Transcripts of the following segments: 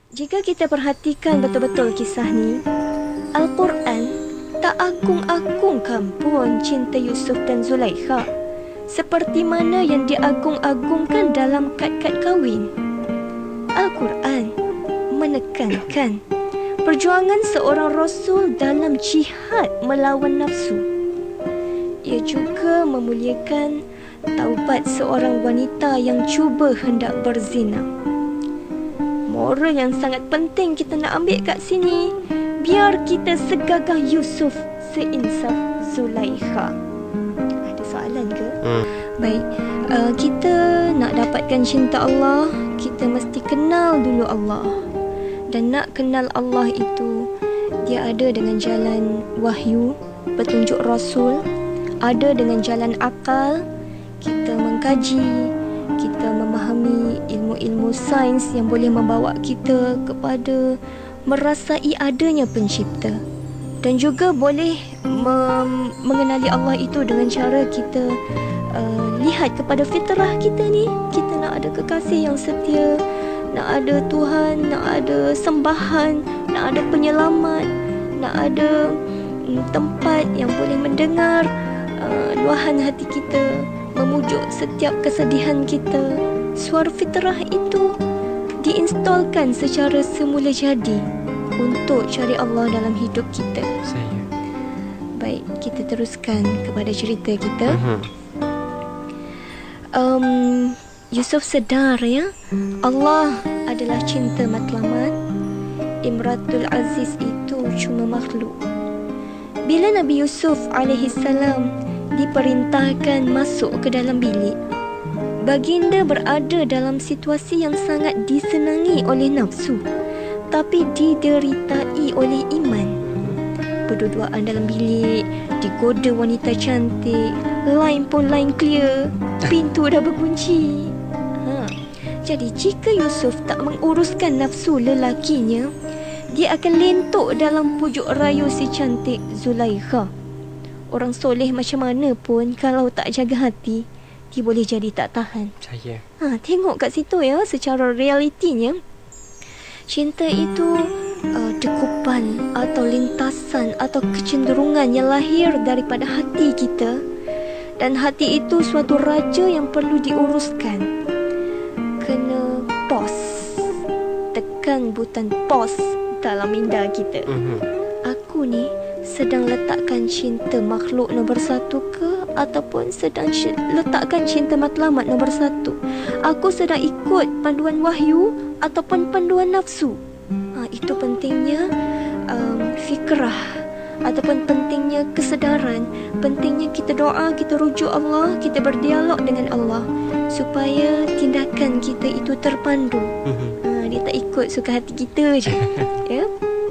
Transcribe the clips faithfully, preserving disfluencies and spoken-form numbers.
Jika kita perhatikan betul-betul kisah ni, Al-Quran tak agung-agungkan pun cinta Yusuf dan Zulaikha seperti mana yang diagung-agungkan dalam kad-kad kahwin. Al-Quran menekankan perjuangan seorang Rasul dalam jihad melawan nafsu. Ia juga memuliakan taubat seorang wanita yang cuba hendak berzina. Moral yang sangat penting kita nak ambil kat sini, biar kita segagah Yusuf, seinsaf Zulaikha. Ada soalan ke? Hmm. Baik, uh, kita nak dapatkan cinta Allah, kita mesti kenal dulu Allah. Dan nak kenal Allah itu, dia ada dengan jalan wahyu, petunjuk Rasul, ada dengan jalan akal, kita mengkaji, kita memahami ilmu-ilmu sains yang boleh membawa kita kepada merasai adanya pencipta. Dan juga boleh mem- mengenali Allah itu dengan cara kita uh, lihat kepada fitrah kita ni. Kita nak ada kekasih yang setia, nak ada Tuhan, nak ada sembahan, nak ada penyelamat, nak ada um, tempat yang boleh mendengar uh, luahan hati kita, memujuk setiap kesedihan kita. Suara fitrah itu diinstalkan secara semula jadi untuk cari Allah dalam hidup kita. Saya. Baik, kita teruskan kepada cerita kita. Uh-huh. Um, Yusuf sedar ya, Allah adalah cinta matlamat. Imratul Aziz itu cuma makhluk. Bila Nabi Yusuf alaihi salam diperintahkan masuk ke dalam bilik, baginda berada dalam situasi yang sangat disenangi oleh nafsu, tapi dideritai oleh iman. Berdua-duaan dalam bilik, digoda wanita cantik, line pun line clear, pintu dah berkunci. Ha. Jadi jika Yusuf tak menguruskan nafsu lelakinya, dia akan lentok dalam pujuk rayu si cantik Zulaikha. Orang soleh macam mana pun, kalau tak jaga hati, dia boleh jadi tak tahan. Saya. Ha, tengok kat situ ya, secara realitinya, cinta itu uh, dekupan atau lintasan atau kecenderungan yang lahir daripada hati kita. Dan hati itu suatu raja yang perlu diuruskan. Kena pause, tekan butang pause dalam minda kita. Uh-huh. Aku ni sedang letakkan cinta makhluk nombor satu ke, ataupun sedang letakkan cinta matlamat nombor satu? Aku sedang ikut panduan wahyu ataupun panduan nafsu? Ha, itu pentingnya um, fikrah, ataupun pentingnya kesedaran, pentingnya kita doa, kita rujuk Allah, kita berdialog dengan Allah, supaya tindakan kita itu terpandu. Ha, dia tak ikut suka hati kita je. Ya.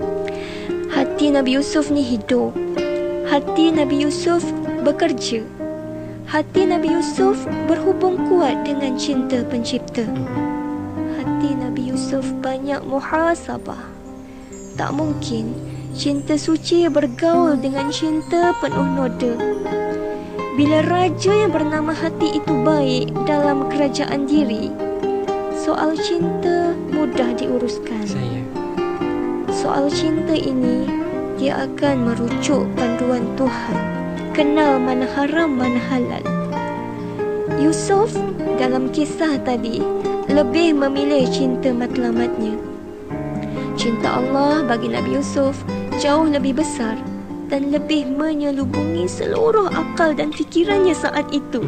Hati Nabi Yusuf ni hidup. Hati Nabi Yusuf bekerja. Hati Nabi Yusuf berhubung kuat dengan cinta pencipta. Hati Nabi Yusuf banyak muhasabah. Tak mungkin cinta suci bergaul dengan cinta penuh noda. Bila raja yang bernama hati itu baik dalam kerajaan diri, soal cinta mudah diuruskan. Saya. Soal cinta ini, dia akan merujuk panduan Tuhan. Kenal mana haram, mana halal. Yusuf dalam kisah tadi lebih memilih cinta matlamatnya. Cinta Allah bagi Nabi Yusuf jauh lebih besar dan lebih menyelubungi seluruh akal dan fikirannya saat itu.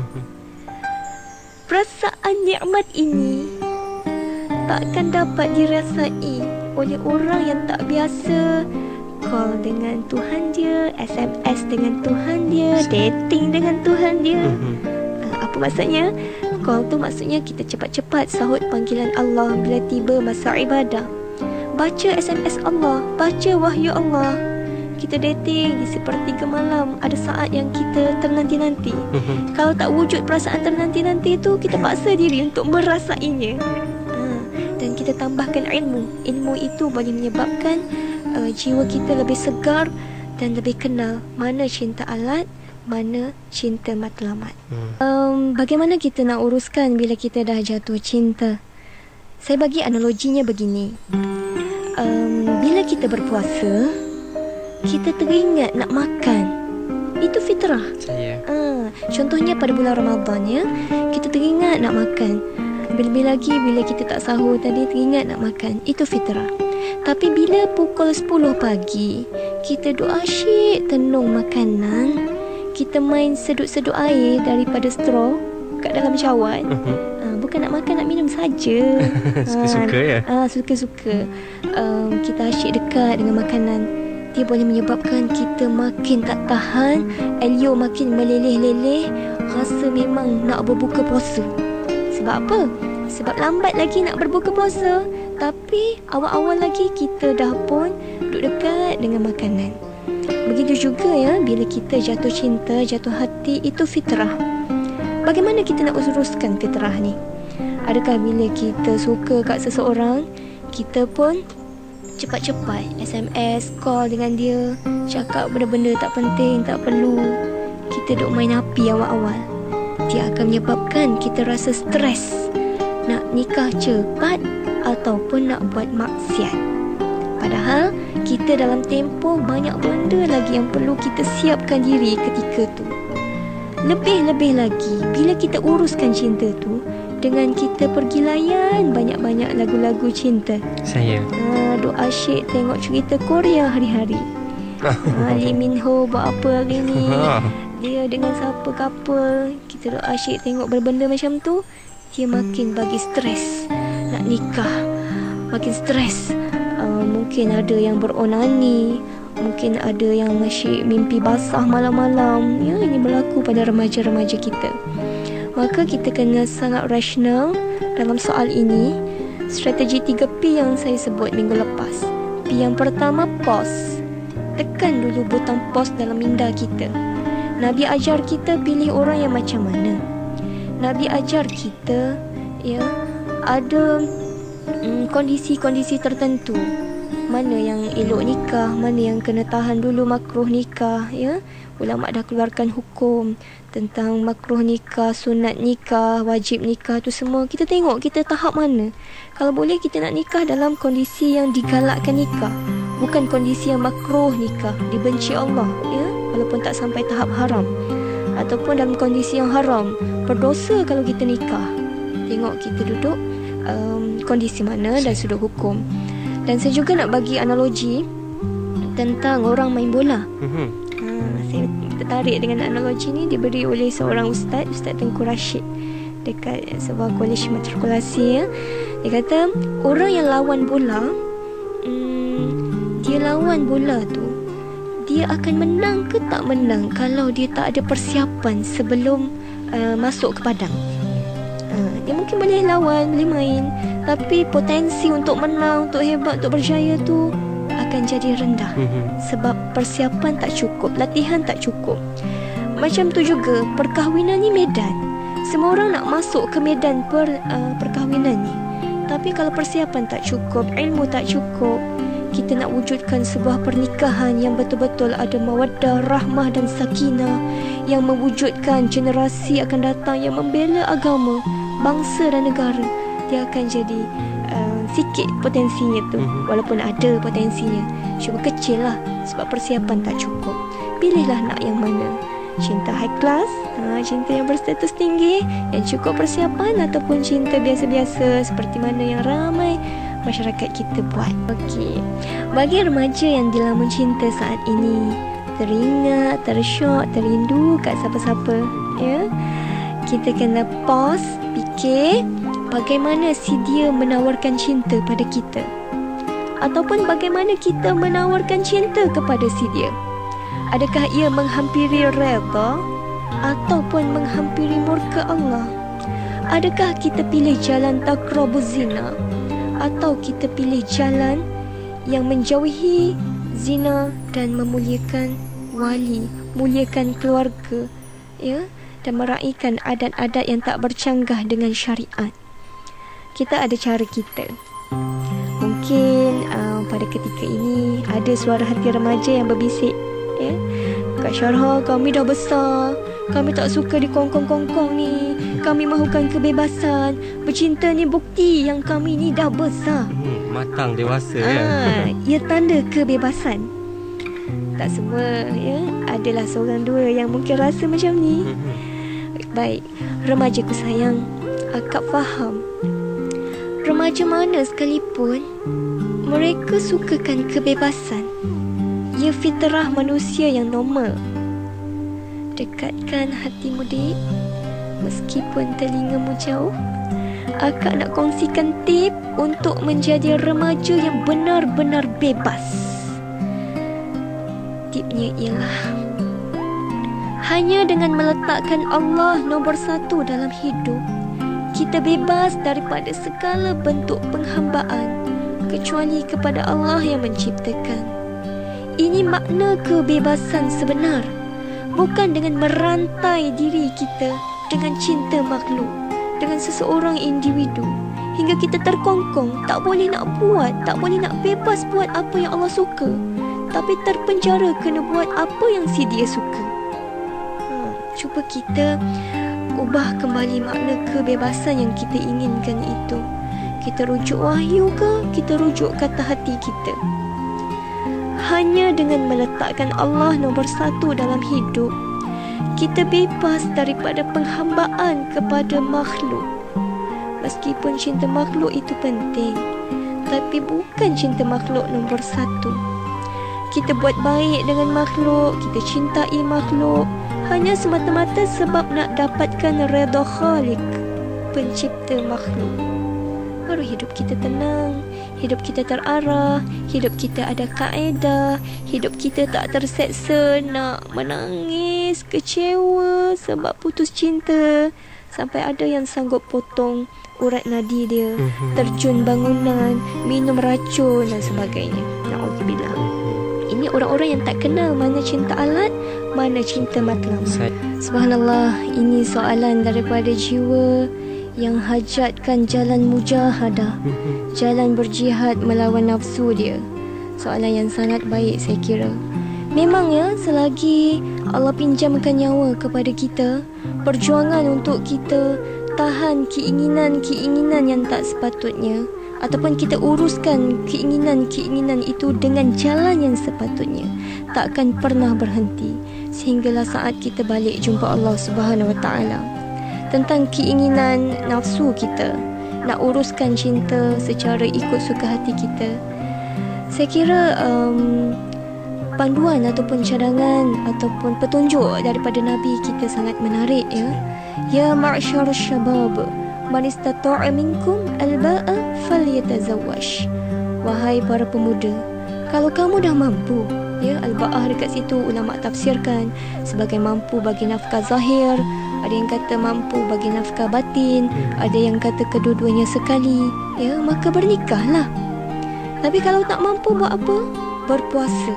Perasaan nikmat ini takkan dapat dirasai oleh orang yang tak biasa call dengan Tuhan dia, S M S dengan Tuhan dia, dating dengan Tuhan dia. uh, Apa maksudnya? Call tu maksudnya kita cepat-cepat sahut panggilan Allah bila tiba masa ibadah. Baca S M S Allah, baca wahyu Allah. Kita dating di sepertiga malam, ada saat yang kita ternanti-nanti. Kalau tak wujud perasaan ternanti-nanti tu, kita paksa diri untuk merasainya. Dan kita tambahkan ilmu. Ilmu itu boleh menyebabkan uh, jiwa kita lebih segar dan lebih kenal mana cinta alat, mana cinta matlamat. hmm. um, Bagaimana kita nak uruskan bila kita dah jatuh cinta? Saya bagi analoginya begini. Um, bila kita berpuasa, kita teringat nak makan. Itu fitrah. Saya. Ah, contohnya pada bulan Ramadan ya, kita teringat nak makan. Lebih-lebih lagi bila kita tak sahur tadi, teringat nak makan. Itu fitrah. Tapi bila pukul sepuluh pagi, kita duk asyik tenung makanan, kita main sedut-sedut air daripada straw kat dalam cawan. Uh, bukan nak makan, nak minum saja. Suka-suka ya? Ah, suka-suka. Um, kita asyik dekat dengan makanan. Dia boleh menyebabkan kita makin tak tahan, elio makin meleleh-leleh, rasa memang nak berbuka puasa. Sebab apa? Sebab lambat lagi nak berbuka puasa, tapi awal-awal lagi kita dah pun duduk dekat dengan makanan. Begitu juga ya, bila kita jatuh cinta, jatuh hati, itu fitrah. Bagaimana kita nak uruskan fitrah ni? Adakah bila kita suka kat seseorang, kita pun cepat-cepat S M S, call dengan dia, cakap benda-benda tak penting, tak perlu. Kita duk main api awal-awal. Dia akan menyebabkan kita rasa stres, nak nikah cepat ataupun nak buat maksiat. Padahal kita dalam tempoh banyak benda lagi yang perlu kita siapkan diri ketika tu. Lebih-lebih lagi bila kita uruskan cinta tu dengan kita pergi layan banyak-banyak lagu-lagu cinta. Saya. Ha, duk asyik tengok cerita Korea hari-hari. Ha, Lee Min Ho buat apa hari ni? Dia dengan siapa couple? Kita duk asyik tengok benda-benda macam tu. Dia makin bagi stres nak nikah. Makin stres. Uh, mungkin ada yang beronani, mungkin ada yang asyik mimpi basah malam-malam. Ya, ini berlaku pada remaja-remaja kita. Maka kita kena sangat rasional dalam soal ini. Strategi tiga P yang saya sebut minggu lepas. P yang pertama, pause. Tekan dulu butang pause dalam minda kita. Nabi ajar kita pilih orang yang macam mana. Nabi ajar kita, ya, ada mm, kondisi-kondisi tertentu. Mana yang elok nikah, mana yang kena tahan dulu makruh nikah, ya. Ulama dah keluarkan hukum tentang makruh nikah, sunat nikah, wajib nikah tu semua. Kita tengok kita tahap mana. Kalau boleh kita nak nikah dalam kondisi yang digalakkan nikah, bukan kondisi yang makruh nikah, dibenci Allah, ya, walaupun tak sampai tahap haram. Ataupun dalam kondisi yang haram, berdosa kalau kita nikah. Tengok kita duduk um, kondisi mana dan sudut hukum. Dan saya juga nak bagi analogi tentang orang main bola. Saya tertarik dengan analogi ni, diberi oleh seorang ustaz, Ustaz Tengku Rashid, dekat sebuah kolej matrikulasi ya. Dia kata orang yang lawan bola, hmm, dia lawan bola tu, dia akan menang ke tak menang kalau dia tak ada persiapan sebelum uh, masuk ke padang. uh, Dia mungkin boleh lawan, boleh main, tapi potensi untuk menang, untuk hebat, untuk berjaya tu akan jadi rendah. Sebab persiapan tak cukup, latihan tak cukup. Macam tu juga perkahwinan ni medan. Semua orang nak masuk ke medan per, uh, perkahwinan ni, tapi kalau persiapan tak cukup, ilmu tak cukup, kita nak wujudkan sebuah pernikahan yang betul-betul ada mawaddah, rahmah dan sakinah, yang mewujudkan generasi akan datang yang membela agama, bangsa dan negara, dia akan jadi uh, sikit potensinya tu. Walaupun ada potensinya, cuma kecil lah sebab persiapan tak cukup. Pilihlah nak yang mana, cinta high class, ha, cinta yang berstatus tinggi, yang cukup persiapan, ataupun cinta biasa-biasa seperti mana yang ramai masyarakat kita buat. Okey, bagi remaja yang dilamun cinta saat ini, teringat, tersyok, terindu kat siapa-siapa, ya, kita kena pause, fikir bagaimana si dia menawarkan cinta pada kita, ataupun bagaimana kita menawarkan cinta kepada si dia. Adakah ia menghampiri redha ataupun menghampiri murka Allah? Adakah kita pilih jalan takrabuz zina atau kita pilih jalan yang menjauhi zina dan memuliakan wali, muliakan keluarga, ya, dan meraihkan adat-adat yang tak bercanggah dengan syariat? Kita ada cara kita. Mungkin uh, pada ketika ini ada suara hati remaja yang berbisik, ya, Kak Syarha, kami dah besar, kami tak suka dikongkong-kongkong ni, kami mahukan kebebasan. Bercinta ni bukti yang kami ni dah besar. Hmm, matang dewasa ah, ya. Ia tanda kebebasan. Tak semua ya. Adalah seorang dua yang mungkin rasa macam ni. Baik, remajaku sayang, akak faham. Remaja mana sekalipun, mereka sukakan kebebasan. Ia fitrah manusia yang normal. Dekatkan hatimu, dik. Meskipun telingamu jauh, akak nak kongsikan tip untuk menjadi remaja yang benar-benar bebas. Tipnya ialah, hanya dengan meletakkan Allah nombor satu dalam hidup, kita bebas daripada segala bentuk penghambaan kecuali kepada Allah yang menciptakan. Ini makna kebebasan sebenar, bukan dengan merantai diri kita dengan cinta makhluk, dengan seseorang individu, hingga kita terkongkong, tak boleh nak buat, tak boleh nak bebas buat apa yang Allah suka, tapi terpenjara kena buat apa yang si dia suka. Hmm, cuba kita ubah kembali makna kebebasan yang kita inginkan itu. Kita rujuk wahyu ke, kita rujuk kata hati kita. Hanya dengan meletakkan Allah nombor satu dalam hidup, kita bebas daripada penghambaan kepada makhluk. Meskipun cinta makhluk itu penting, tapi bukan cinta makhluk nombor satu. Kita buat baik dengan makhluk, kita cintai makhluk hanya semata-mata sebab nak dapatkan redha Khalik, pencipta makhluk. Baru hidup kita tenang, hidup kita terarah, hidup kita ada kaedah, hidup kita tak terseksa nak menangis, kecewa sebab putus cinta, sampai ada yang sanggup potong urat nadi dia, terjun bangunan, minum racun dan sebagainya. Na'udzubillah. Ini orang-orang yang tak kenal mana cinta alat, mana cinta matlam. Subhanallah, ini soalan daripada jiwa yang hajatkan jalan mujahadah, jalan berjihad melawan nafsu dia. Soalan yang sangat baik saya kira. Memang ya, selagi Allah pinjamkan nyawa kepada kita, perjuangan untuk kita tahan keinginan-keinginan yang tak sepatutnya, ataupun kita uruskan keinginan-keinginan itu dengan jalan yang sepatutnya, tak akan pernah berhenti sehinggalah saat kita balik jumpa Allah Subhanahu Wa Taala. Tentang keinginan nafsu kita nak uruskan cinta secara ikut suka hati kita, saya kira um, panduan ataupun cadangan ataupun petunjuk daripada Nabi kita sangat menarik ya. Ya ma'syar syabab, man istata'a minkum al-ba'a falyatazawwaj. Wahai para pemuda, kalau kamu dah mampu, ya, al-ba'ah dekat situ ulama tafsirkan sebagai mampu bagi nafkah zahir, ada yang kata mampu bagi nafkah batin, ada yang kata kedua-duanya sekali, ya, maka bernikahlah. Tapi kalau tak mampu buat apa? Berpuasa.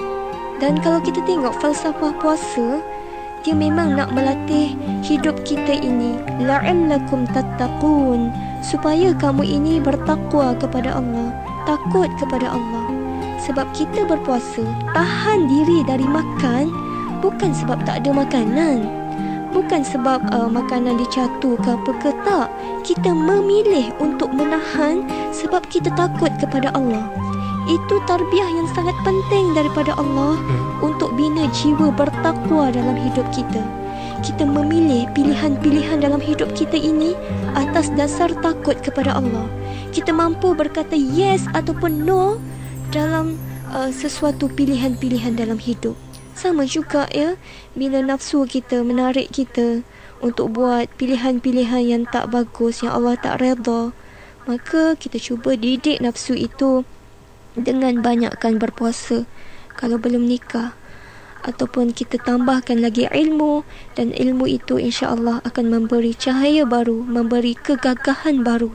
Dan kalau kita tengok falsafah puasa, dia memang nak melatih hidup kita ini, la'allakum tattaqun, supaya kamu ini bertakwa kepada Allah, takut kepada Allah. Sebab kita berpuasa, tahan diri dari makan bukan sebab tak ada makanan, bukan sebab uh, makanan dicatu ke apa ke, tak. Kita memilih untuk menahan sebab kita takut kepada Allah. Itu tarbiyah yang sangat penting daripada Allah untuk bina jiwa bertakwa dalam hidup kita. Kita memilih pilihan-pilihan dalam hidup kita ini atas dasar takut kepada Allah. Kita mampu berkata yes ataupun no dalam uh, sesuatu pilihan-pilihan dalam hidup. Sama juga ya, bila nafsu kita menarik kita untuk buat pilihan-pilihan yang tak bagus, yang Allah tak redha, maka kita cuba didik nafsu itu dengan banyakkan berpuasa kalau belum nikah, ataupun kita tambahkan lagi ilmu, dan ilmu itu insya-Allah akan memberi cahaya baru, memberi kegagahan baru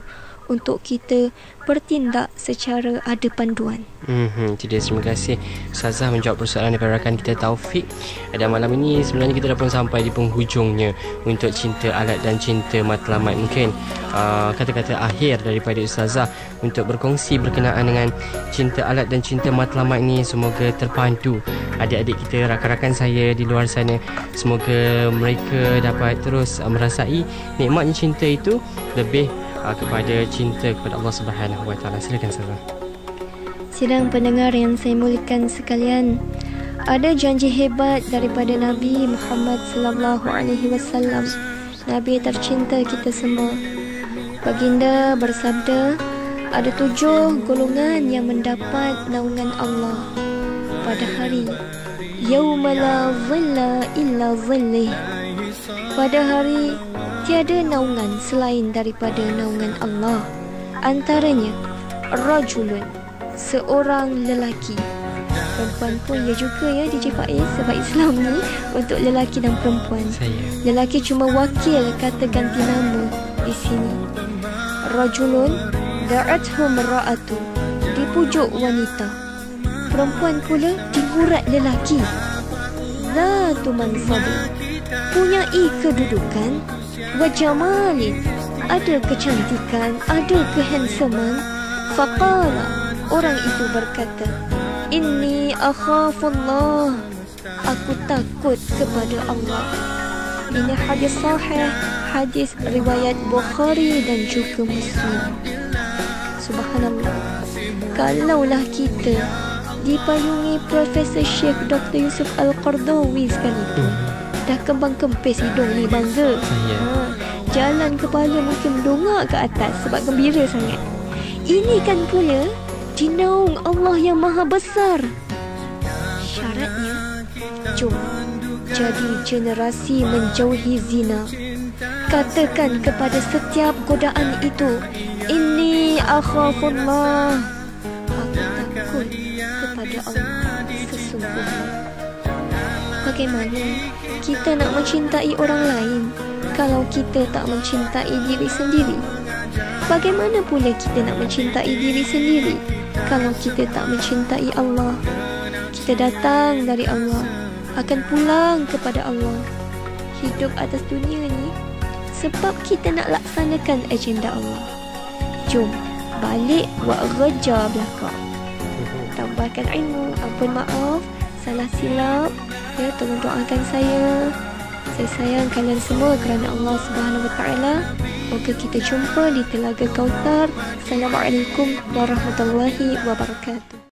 untuk kita bertindak secara ada panduan. Hmm, jadi terima kasih Ustazah menjawab persoalan daripada rakan kita Taufik. Dan malam ini sebenarnya kita dah pun sampai di penghujungnya untuk cinta alat dan cinta matlamat. Mungkin uh, kata-kata akhir daripada Ustazah untuk berkongsi berkenaan dengan cinta alat dan cinta matlamat ini, semoga terpandu adik-adik kita, rakan-rakan saya di luar sana. Semoga mereka dapat terus uh, merasai nikmatnya cinta itu lebih uh, kepada cinta kepada Allah Subhanahu Wa Taala. Silakan Ustazah. Sidang pendengar yang saya muliakan sekalian, ada janji hebat daripada Nabi Muhammad sallallahu alaihi wasallam, Nabi tercinta kita semua. Baginda bersabda, ada tujuh golongan yang mendapat naungan Allah pada hari yauma la dhilla illa dhillih. Pada hari tiada naungan selain daripada naungan Allah. Antaranya rajulun, seorang lelaki. Perempuan pun ya juga ya D J Faiz, sebab Islam ni untuk lelaki dan perempuan. Saya. Lelaki cuma wakil kata ganti nama di sini. Rajulun da'athu mar'atu, dipujuk wanita. Perempuan pula diurat lelaki. Zatu mansabin, punyai kedudukan. Wa jamalin, ada kecantikan, ada kehandsoman. Faqala, orang itu berkata, Inni akhafullah, aku takut kepada Allah. Ini hadis sahih, hadis riwayat Bukhari dan juga Muslim. Subhanallah, kalaulah kita dipayungi Profesor Syekh Doktor Yusuf Al-Qardawi sekalipun, dah kembang kempis hidung ni bangga. Ha, jalan kepala mungkin mendongak ke atas sebab gembira sangat. Ini kan pula dinaung Allah yang maha besar. Syaratnya, jom jadi generasi menjauhi zina. Katakan kepada setiap godaan itu, Inni akhafullah, aku takut kepada Allah sesungguhnya. Bagaimana kita nak mencintai orang lain kalau kita tak mencintai diri sendiri? Bagaimana pula kita nak mencintai diri sendiri kalau kita tak mencintai Allah? Kita datang dari Allah, akan pulang kepada Allah. Hidup atas dunia ni sebab kita nak laksanakan agenda Allah. Jom balik buat kerja belakang, tambahkan ilmu. Ampun maaf, salah silap ya, tolong doakan saya. Saya sayang kalian semua kerana Allah Subhanahu Wa Taala. Moga kita jumpa di Telaga Kauthar. Assalamualaikum warahmatullahi wabarakatuh.